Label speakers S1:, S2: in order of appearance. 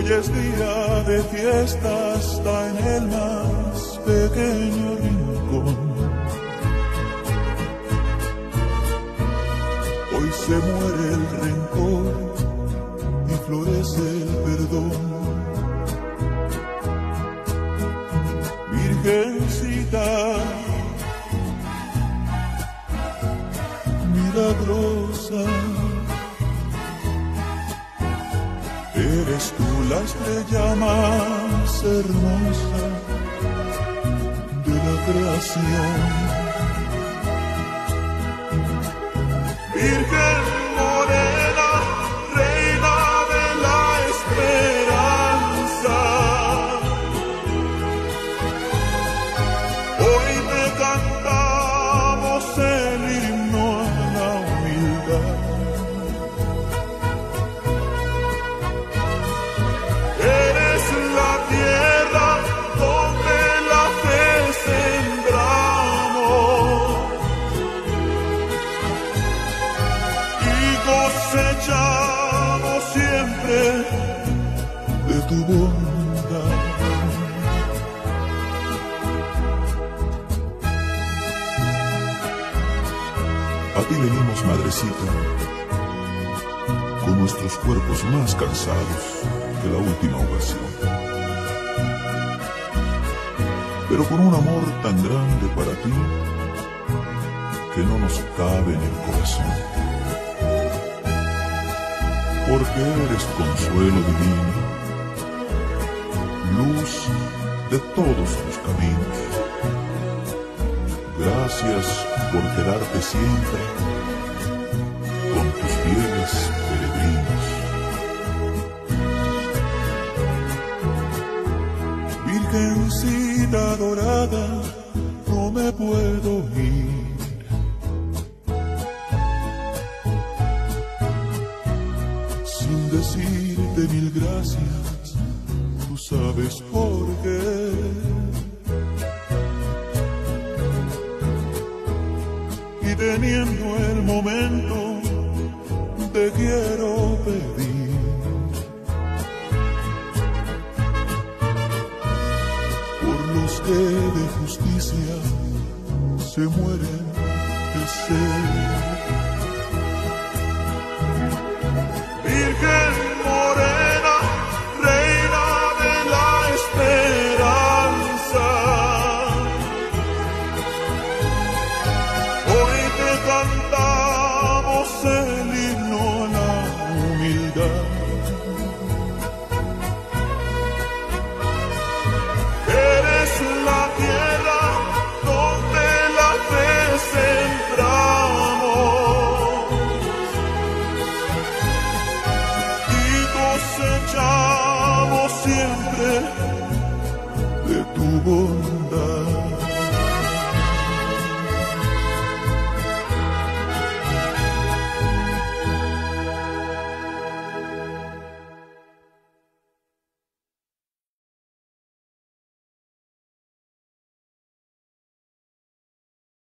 S1: Hoy es día de fiesta hasta en el más pequeño rincón. Hoy se muere el rencor y florece el perdón. Virgencita milagrosa, eres tú la estrella más hermosa de la creación. Virgen morena, reina de la esperanza, hoy te cantamos el himno a la humildad. Eres la tierra donde la fe sembramos y cosechamos siempre de tu bondad. A ti venimos, madrecita, con nuestros cuerpos más cansados que la última ocasión, pero con un amor tan grande para ti que no nos cabe en el corazón, porque eres consuelo divino, luz de todos los caminos. Gracias por quedarte siempre con tus fieles peregrinos. Virgencita dorada, no me puedo ir sin decirte mil gracias, tú sabes por qué. Y teniendo el momento, te quiero pedir por los que de justicia se mueren de sed. Virgen morena, reina de la esperanza, hoy te cantamos el himno a la humildad. Eres la tierra donde la fe sembramos y cosechamos siempre de tu bondad.